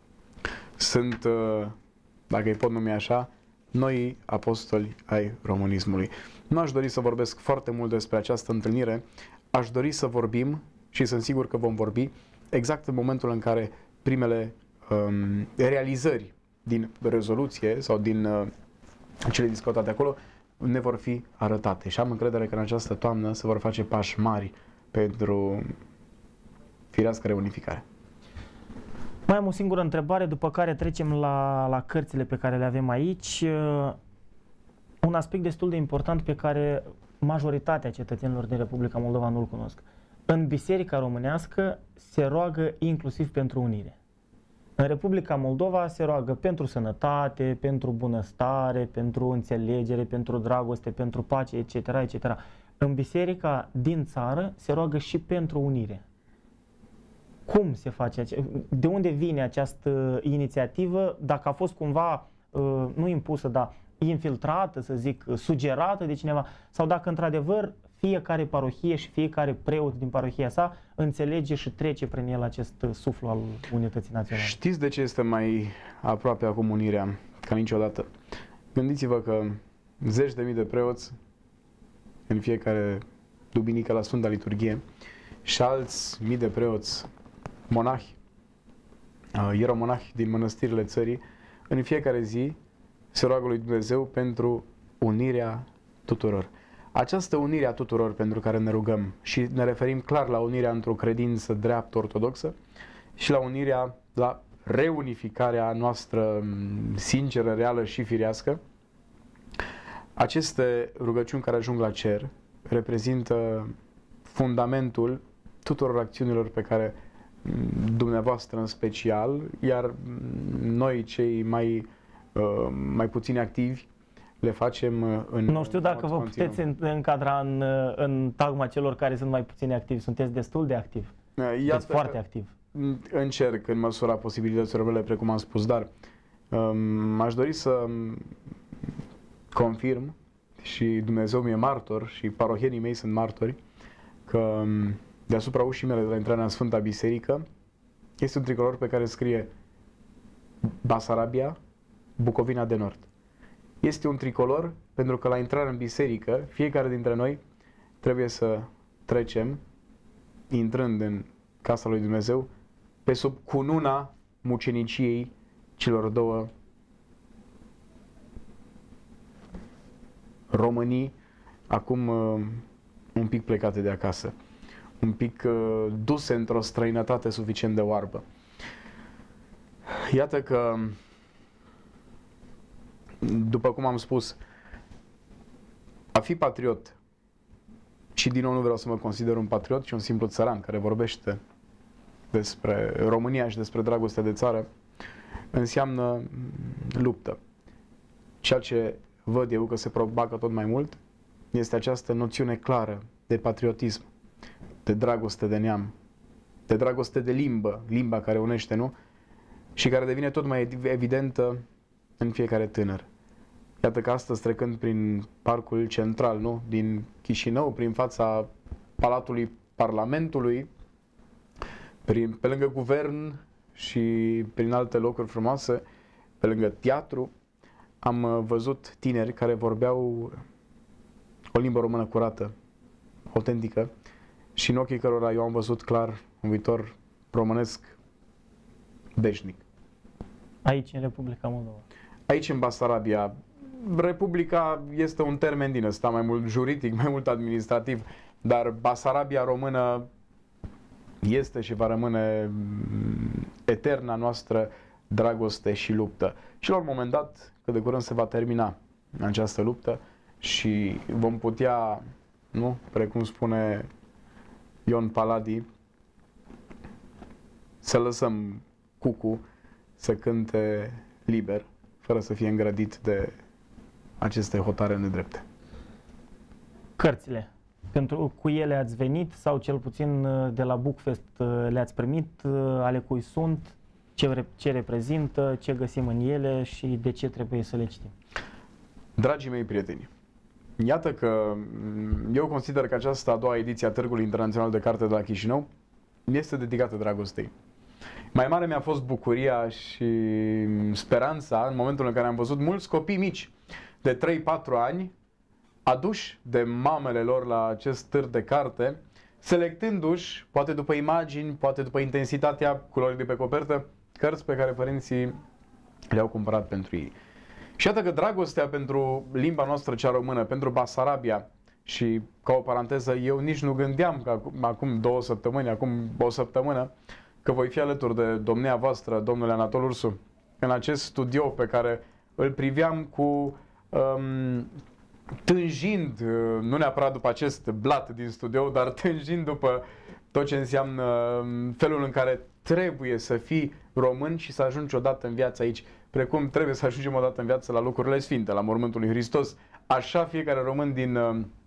sunt, dacă îi pot numi așa, noi apostoli ai românismului. Nu aș dori să vorbesc foarte mult despre această întâlnire, aș dori să vorbim, și sunt sigur că vom vorbi, exact în momentul în care primele realizări din rezoluție sau din cele discutate acolo ne vor fi arătate. Și am încredere că în această toamnă se vor face pași mari pentru firească reunificare. Mai am o singură întrebare, după care trecem la cărțile pe care le avem aici. Un aspect destul de important pe care majoritatea cetățenilor din Republica Moldova nu-l cunosc. În Biserica Românească se roagă inclusiv pentru unire. În Republica Moldova se roagă pentru sănătate, pentru bunăstare, pentru înțelegere, pentru dragoste, pentru pace, etc., etc. În biserica din țară se roagă și pentru unire. Cum se face? De unde vine această inițiativă? Dacă a fost cumva, nu impusă, dar infiltrată, să zic, sugerată de cineva, sau dacă într-adevăr fiecare parohie și fiecare preot din parohia sa înțelege și trece prin el acest suflu al unității naționale. Știți de ce este mai aproape acum unirea ca niciodată? Gândiți-vă că zeci de mii de preoți în fiecare duminică la Sfânta Liturghie și alți mii de preoți monahi, ieromonahi din mănăstirile țării, în fiecare zi se roagă lui Dumnezeu pentru unirea tuturor. Această unire a tuturor pentru care ne rugăm și ne referim clar la unirea într-o credință dreaptă ortodoxă și la unirea, la reunificarea noastră sinceră, reală și firească, aceste rugăciuni care ajung la cer reprezintă fundamentul tuturor acțiunilor pe care dumneavoastră în special, iar noi cei mai puțin activi, le facem în... Nu știu dacă vă continuu. puteți încadra în tagma celor care sunt mai puțin activi. Sunteți destul de activ. Sunteți foarte activ. Încerc în măsura posibilităților mele, precum am spus, dar aș dori să confirm, și Dumnezeu mi-e martor și parohienii mei sunt martori, că deasupra ușii mele de la intrarea în Sfânta Biserică este un tricolor pe care scrie Basarabia, Bucovina de Nord. Este un tricolor pentru că la intrarea în biserică, fiecare dintre noi trebuie să trecem, intrând în casa lui Dumnezeu, pe sub cununa muceniciei celor două Românii, acum un pic plecate de acasă, un pic duse într-o străinătate suficient de oarbă. Iată că, după cum am spus, a fi patriot, și din nou nu vreau să mă consider un patriot, ci un simplu țăran care vorbește despre România și despre dragostea de țară, înseamnă luptă. Ceea ce văd eu că se propacă tot mai mult este această noțiune clară de patriotism, de dragoste de neam, de dragoste de limbă, limba care unește, nu? Și care devine tot mai evidentă în fiecare tânăr. Iată că astăzi, trecând prin parcul central, nu? Din Chișinău, prin fața Palatului Parlamentului, pe lângă guvern și prin alte locuri frumoase, pe lângă teatru, am văzut tineri care vorbeau o limbă română curată, autentică, și în ochii cărora eu am văzut clar un viitor românesc veșnic. Aici, în Republica Moldova. Aici, în Basarabia, Republica este un termen din ăsta, mai mult juridic, mai mult administrativ, dar Basarabia română este și va rămâne eterna noastră dragoste și luptă. Și la un moment dat, cât de curând se va termina această luptă și vom putea, nu, precum spune Ion Paladi, să lăsăm cucu să cânte liber, fără să fie îngrădit de aceste hotare nedrepte. Cărțile. Cu ele ați venit sau cel puțin de la Bookfest le-ați primit? Ale cui sunt? Ce reprezintă? Ce găsim în ele? Și de ce trebuie să le citim? Dragii mei prieteni, iată că eu consider că această a doua ediție a Târgului Internațional de Carte de la Chișinău este dedicată dragostei. Mai mare mi-a fost bucuria și speranța în momentul în care am văzut mulți copii mici de 3-4 ani aduși de mamele lor la acest târg de carte, selectându-și, poate după imagini, poate după intensitatea culorii de pe copertă, cărți pe care părinții le-au cumpărat pentru ei. Și iată că dragostea pentru limba noastră cea română, pentru Basarabia, și ca o paranteză, eu nici nu gândeam că acum 2 săptămâni, acum o săptămână, că voi fi alături de domnia voastră, domnule Anatol Ursu, în acest studio pe care îl priveam cu tânjind, nu neapărat după acest blat din studio, dar tânjind după tot ce înseamnă felul în care trebuie să fii român și să ajungi odată în viață aici, precum trebuie să ajungem odată în viață la locurile sfinte, la mormântul lui Hristos. Așa fiecare român din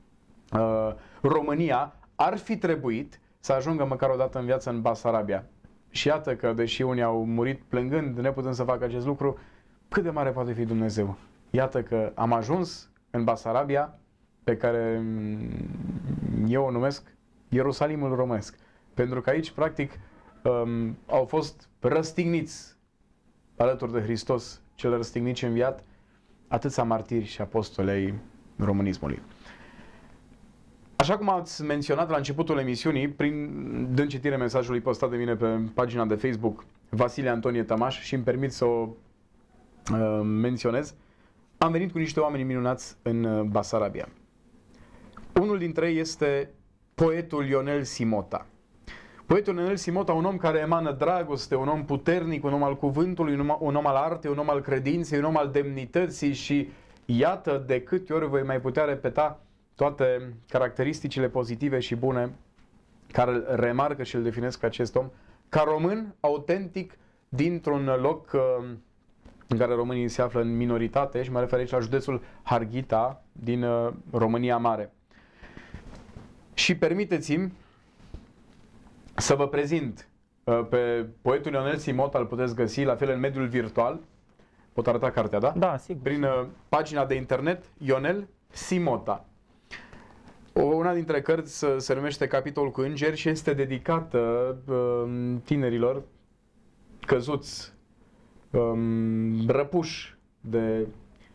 România ar fi trebuit să ajungă măcar odată în viață în Basarabia. Și iată că, deși unii au murit plângând, neputând să facă acest lucru, cât de mare poate fi Dumnezeu. Iată că am ajuns în Basarabia, pe care eu o numesc Ierusalimul românesc. Pentru că aici, practic, au fost răstigniți alături de Hristos, cel răstignit și înviat, atâția martiri și apostoli ai românismului. Așa cum ați menționat la începutul emisiunii, dând citire mesajului postat de mine pe pagina de Facebook Vasile Antonie Tămaș, și îmi permit să o menționez, am venit cu niște oameni minunați în Basarabia. Unul dintre ei este poetul Ionel Simota. Poetul Ionel Simota, un om care emană dragoste, un om puternic, un om al cuvântului, un om al artei, un om al credinței, un om al demnității, și iată de câte ori voi mai putea repeta toate caracteristicile pozitive și bune care îl remarcă și îl definesc pe acest om, ca român autentic dintr-un loc în care românii se află în minoritate și mă refer aici la județul Harghita din România Mare. Și permiteți-mi să vă prezint pe poetul Ionel Simota, îl puteți găsi la fel în mediul virtual. Pot arăta cartea, da? Da, sigur. Prin pagina de internet Ionel Simota. Una dintre cărți se numește Capitol cu îngeri și este dedicată tinerilor căzuți, răpuși de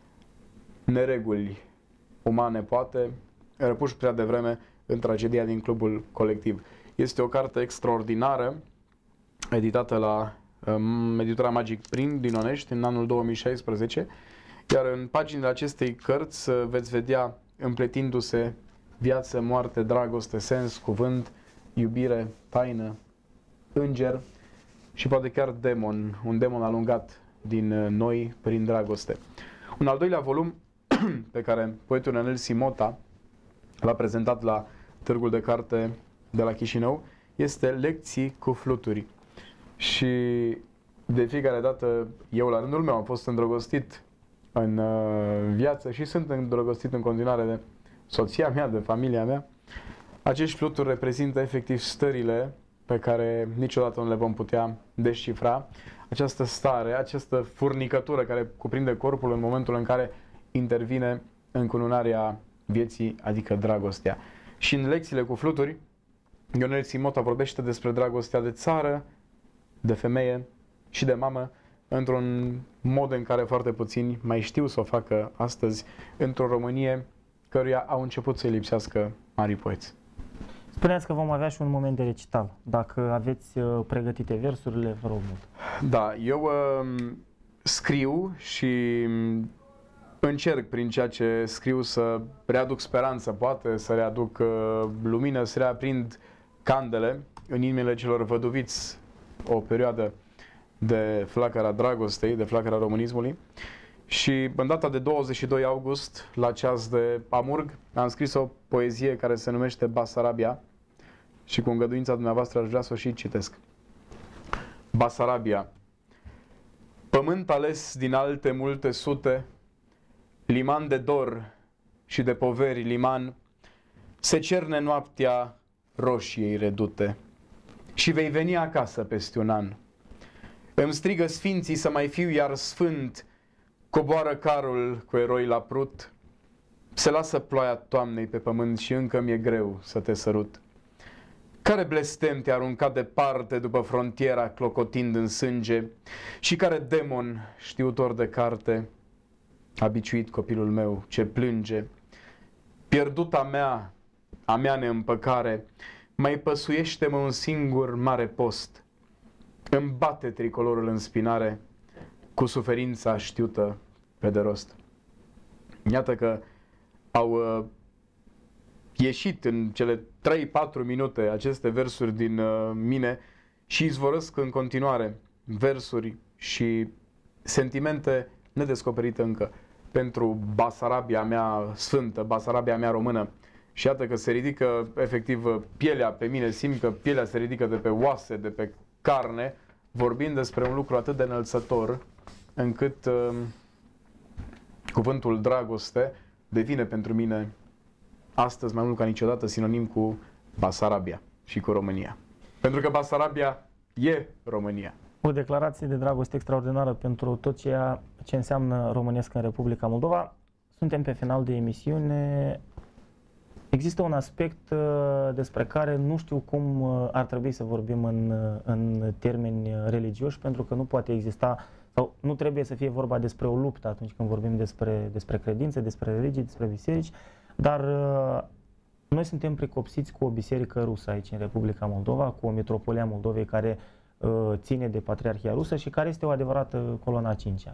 nereguli umane, poate, răpuși prea devreme în tragedia din Clubul Colectiv. Este o carte extraordinară, editată la editura Magic Print din Onești în anul 2016, iar în paginile acestei cărți veți vedea împletindu-se viață, moarte, dragoste, sens, cuvânt, iubire, taină, înger și poate chiar demon, un demon alungat din noi prin dragoste. Un al doilea volum pe care poetul Ionel Simota l-a prezentat la Târgul de Carte de la Chișinău este Lecții cu fluturi. Și de fiecare dată eu la rândul meu am fost îndrăgostit în viață și sunt îndrăgostit în continuare de soția mea, de familia mea. Acești fluturi reprezintă efectiv stările pe care niciodată nu le vom putea descifra. Această stare, această furnicătură care cuprinde corpul în momentul în care intervine încununarea vieții, adică dragostea. Și în Lecțiile cu fluturi, Ionel Simota vorbește despre dragostea de țară, de femeie și de mamă, într-un mod în care foarte puțini mai știu să o facă astăzi, într-o Românie căruia au început să-i lipsească mari poeți. Spuneați că vom avea și un moment de recital. Dacă aveți pregătite versurile, vă rog mult. Da, eu scriu și încerc prin ceea ce scriu să readuc speranță, poate să readuc lumină, să reaprind candele în inimile celor văduviți o perioadă de flacăra dragostei, de flacăra românismului. Și în data de 22 august, la ceas de amurg, am scris o poezie care se numește Basarabia și cu îngăduința dumneavoastră aș vrea să o și citesc. Basarabia. Pământ ales din alte multe sute, liman de dor și de poveri liman, se cerne noaptea roșiei redute și vei veni acasă peste un an. Îmi strigă sfinții să mai fiu iar sfânt, coboară carul cu eroi la prut, se lasă ploaia toamnei pe pământ și încă mi-e greu să te sărut. Care blestem te-a aruncat departe după frontiera clocotind în sânge și care demon știutor de carte a biciuit copilul meu ce plânge. Pierduta mea, a mea neîmpăcare, mai păsuiește-mă un singur mare post. Îmi bate tricolorul în spinare cu suferința știută pe de rost. Iată că au ieșit în cele 3-4 minute aceste versuri din mine și izvorăsc în continuare versuri și sentimente nedescoperite încă pentru Basarabia mea sfântă, Basarabia mea română. Și iată că se ridică efectiv pielea pe mine, simt că pielea se ridică de pe oase, de pe carne, vorbind despre un lucru atât de înălțător încât cuvântul dragoste devine pentru mine astăzi mai mult ca niciodată sinonim cu Basarabia și cu România. Pentru că Basarabia e România. O declarație de dragoste extraordinară pentru tot ceea ce înseamnă românesc în Republica Moldova. Suntem pe final de emisiune. Există un aspect despre care nu știu cum ar trebui să vorbim în termeni religioși, pentru că nu poate exista sau nu trebuie să fie vorba despre o luptă atunci când vorbim despre credințe, despre religii, despre biserici, dar noi suntem precopsiți cu o biserică rusă aici în Republica Moldova, cu o mitropolie a Moldovei care ține de Patriarhia Rusă și care este o adevărată coloana 5-a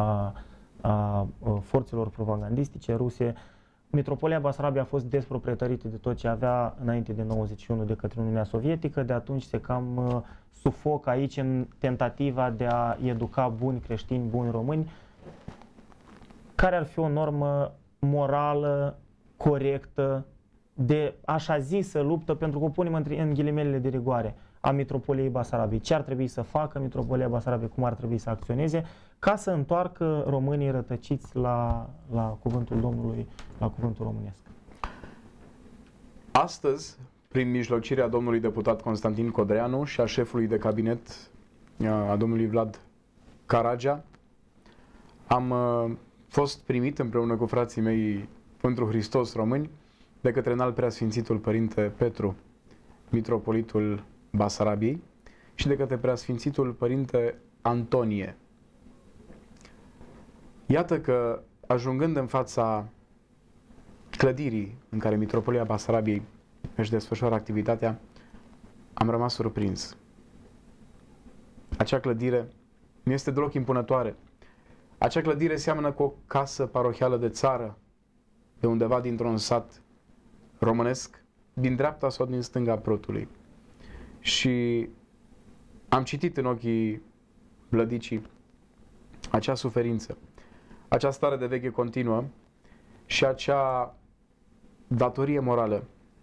a forțelor propagandistice ruse. Mitropolia Basarabia a fost desproprietărită de tot ce avea înainte de 91 de către Uniunea Sovietică, de atunci se cam sufocă aici în tentativa de a educa buni creștini, buni români. Care ar fi o normă morală, corectă, de așa zisă luptă, pentru că o punem în ghilimelele de rigoare, a Mitropoliei Basarabiei. Ce ar trebui să facă Mitropolia Basarabiei, cum ar trebui să acționeze ca să întoarcă românii rătăciți la cuvântul Domnului, la cuvântul românesc. Astăzi, prin mijlocirea domnului deputat Constantin Codreanu și a șefului de cabinet a domnului Vlad Caragea, am fost primit împreună cu frații mei pentru Hristos români de către înalt preasfințitul Părinte Petru, Mitropolitul Basarabiei, și de către preasfințitul Părinte Antonie. Iată că, ajungând în fața clădirii în care Mitropolia Basarabiei își desfășoară activitatea, am rămas surprins. Acea clădire nu este deloc impunătoare. Acea clădire seamănă cu o casă parohială de țară, de undeva dintr-un sat românesc, din dreapta sau din stânga Prutului. Și am citit în ochii vlădicii acea suferință, acea stare de veche continuă și acea datorie morală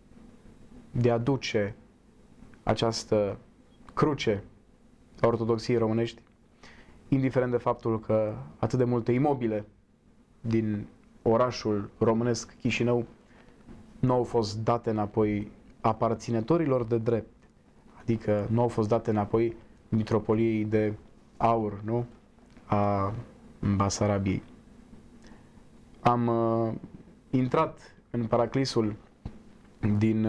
de a duce această cruce a ortodoxiei românești, indiferent de faptul că atât de multe imobile din orașul românesc Chișinău nu au fost date înapoi aparținătorilor de drept, adică nu au fost date înapoi Mitropoliei de Aur, nu? A Basarabiei. Am intrat în paraclisul din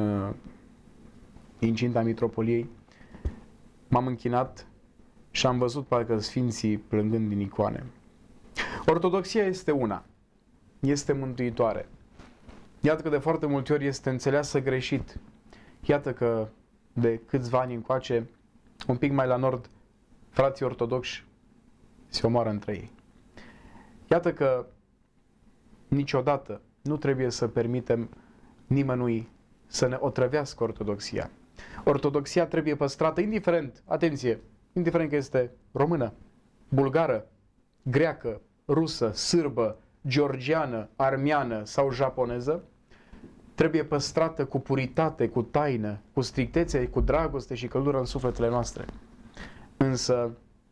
incinta Mitropoliei, m-am închinat și am văzut parcă sfinții plângând din icoane. Ortodoxia este una, este mântuitoare. Iată că de foarte multe ori este înțeleasă greșit. Iată că de câțiva ani încoace, un pic mai la nord, frații ortodoxi se omoară între ei. Iată că niciodată nu trebuie să permitem nimănui să ne otrăvească ortodoxia. Ortodoxia trebuie păstrată indiferent, atenție, indiferent că este română, bulgară, greacă, rusă, sârbă, georgiană, armeană sau japoneză, trebuie păstrată cu puritate, cu taină, cu strictețe, cu dragoste și căldură în sufletele noastre. Însă,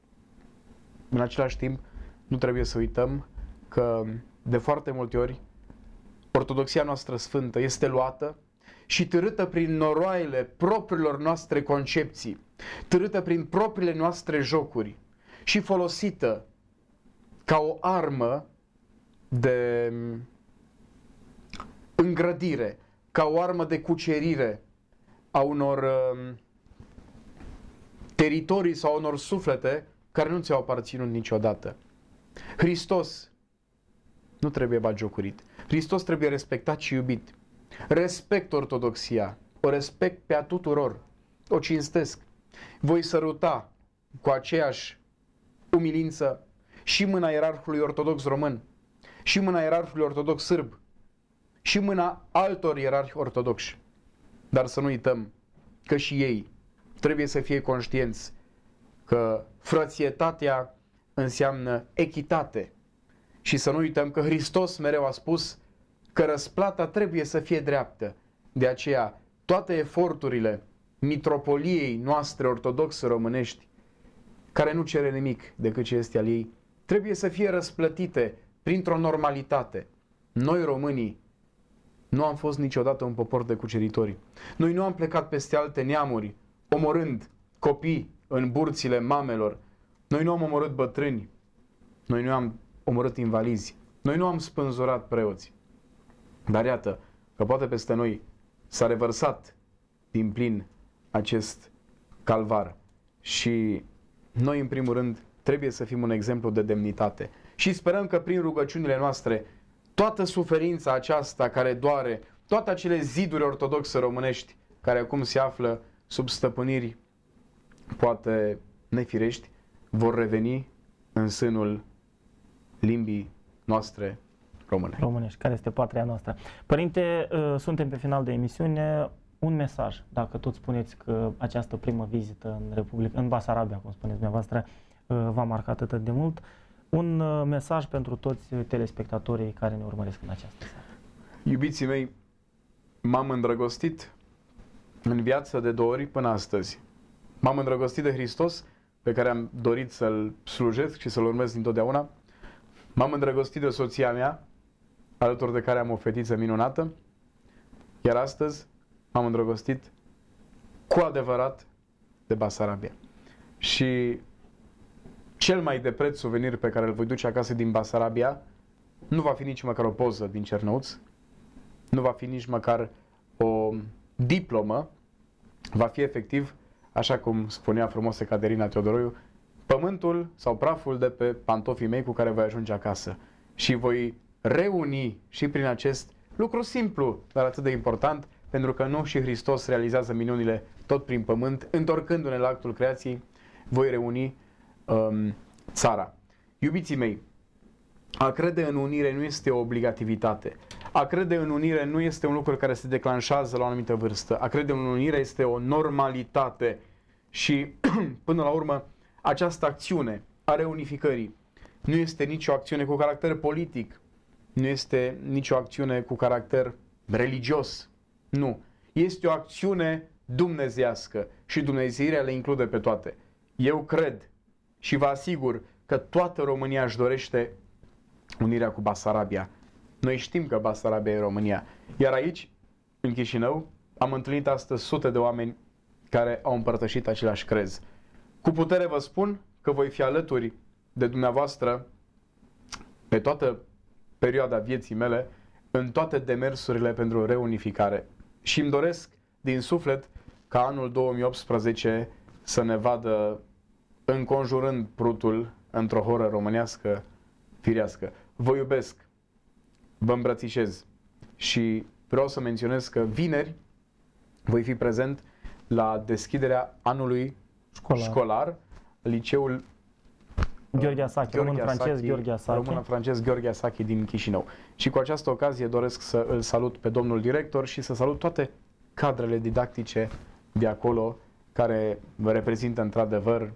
în același timp, nu trebuie să uităm că de foarte multe ori ortodoxia noastră sfântă este luată și târâtă prin noroaiele propriilor noastre concepții, târâtă prin propriile noastre jocuri și folosită ca o armă de îngrădire, ca o armă de cucerire a unor teritorii sau a unor suflete care nu ți-au aparținut niciodată. Hristos nu trebuie bagiocurit. Hristos trebuie respectat și iubit. Respect ortodoxia, o respect pe a tuturor, o cinstesc. Voi săruta cu aceeași umilință și mâna ierarhului ortodox român, și mâna ierarhului ortodox sârb, și mâna altor ierarhi ortodoxi. Dar să nu uităm că și ei trebuie să fie conștienți că frățietatea înseamnă echitate. Și să nu uităm că Hristos mereu a spus că răsplata trebuie să fie dreaptă. De aceea, toate eforturile mitropoliei noastre ortodoxe românești, care nu cere nimic decât ce este al ei, trebuie să fie răsplătite printr-o normalitate. Noi, românii, nu am fost niciodată un popor de cuceritori. Noi nu am plecat peste alte neamuri, omorând copii în burțile mamelor. Noi nu am omorât bătrâni. Noi nu am omorât invalizi. Noi nu am spânzurat preoți. Dar iată că poate peste noi s-a revărsat din plin acest calvar. Și noi, în primul rând, trebuie să fim un exemplu de demnitate. Și sperăm că prin rugăciunile noastre, toată suferința aceasta care doare, toate acele ziduri ortodoxe românești care acum se află sub stăpâniri poate nefirești, vor reveni în sânul limbii noastre române. Românești, care este patria noastră. Părinte, suntem pe final de emisiune. Un mesaj, dacă tot spuneți că această primă vizită în Republica, în Basarabia, cum spuneți dumneavoastră, v-a marcat atât de mult, un mesaj pentru toți telespectatorii care ne urmăresc în această seară. Iubiții mei, m-am îndrăgostit în viață de 2 ori până astăzi M-am îndrăgostit de Hristos, pe care am dorit să-L slujesc și să-L urmez dintotdeauna. M-am îndrăgostit de soția mea, alături de care am o fetiță minunată. Iar astăzi m-am îndrăgostit cu adevărat de Basarabia. Și cel mai de preț suvenir pe care îl voi duce acasă din Basarabia nu va fi nici măcar o poză din Cernăuț, nu va fi nici măcar o diplomă, va fi efectiv, așa cum spunea frumos Caterina Teodoroiu, pământul sau praful de pe pantofii mei cu care voi ajunge acasă. Și voi reuni și prin acest lucru simplu, dar atât de important, pentru că nu și Hristos realizează minunile tot prin pământ, întorcându-ne la actul creației, voi reuni țara. Iubiții mei, a crede în unire nu este o obligativitate. A crede în unire nu este un lucru care se declanșează la o anumită vârstă. A crede în unire este o normalitate și, până la urmă, această acțiune a reunificării nu este nicio acțiune cu caracter politic, nu este nicio acțiune cu caracter religios, nu. Este o acțiune dumnezeiască și dumnezeirea le include pe toate. Eu cred și vă asigur că toată România își dorește unirea cu Basarabia. Noi știm că Basarabia e România. Iar aici, în Chișinău, am întâlnit astăzi sute de oameni care au împărtășit același crez. Cu putere vă spun că voi fi alături de dumneavoastră pe toată perioada vieții mele, în toate demersurile pentru reunificare. Și îmi doresc din suflet ca anul 2018 să ne vadă înconjurând Prutul într-o horă românească firească. Vă iubesc, vă îmbrățișez și vreau să menționez că vineri voi fi prezent la deschiderea anului școlar liceul Gheorghe Asachi, român-francez Gheorghe Asachi. Român-francez Gheorghe Asachi din Chișinău. Și cu această ocazie doresc să îl salut pe domnul director și să salut toate cadrele didactice de acolo care reprezintă într-adevăr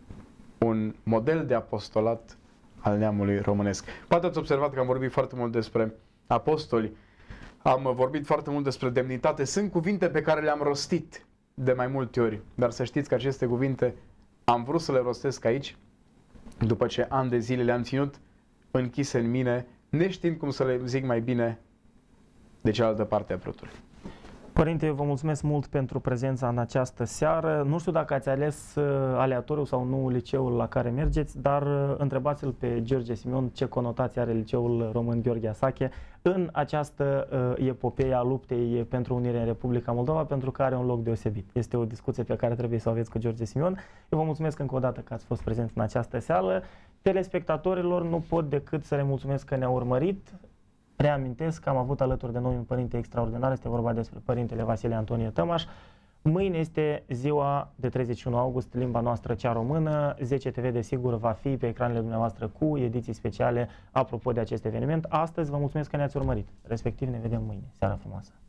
un model de apostolat al neamului românesc. Poate ați observat că am vorbit foarte mult despre apostoli, am vorbit foarte mult despre demnitate. Sunt cuvinte pe care le-am rostit de mai multe ori, dar să știți că aceste cuvinte am vrut să le rostesc aici, după ce ani de zile le-am ținut închise în mine, neștiind cum să le zic mai bine de cealaltă parte a Prutului. Părinte, eu vă mulțumesc mult pentru prezența în această seară. Nu știu dacă ați ales aleatoriu sau nu liceul la care mergeți, dar întrebați-l pe George Simion ce conotație are liceul român Gheorghe Asachi în această epopee a luptei pentru unire în Republica Moldova, pentru că are un loc deosebit. Este o discuție pe care trebuie să o aveți cu George Simion. Eu vă mulțumesc încă o dată că ați fost prezenți în această seară. Telespectatorilor nu pot decât să le mulțumesc că ne-au urmărit. Reamintesc că am avut alături de noi un părinte extraordinar, este vorba despre Părintele Vasile Antonie Tămaș. Mâine este ziua de 31 august, limba noastră cea română. 10 TV desigur va fi pe ecranele dumneavoastră cu ediții speciale apropo de acest eveniment. Astăzi vă mulțumesc că ne-ați urmărit, respectiv ne vedem mâine. Seara frumoasă!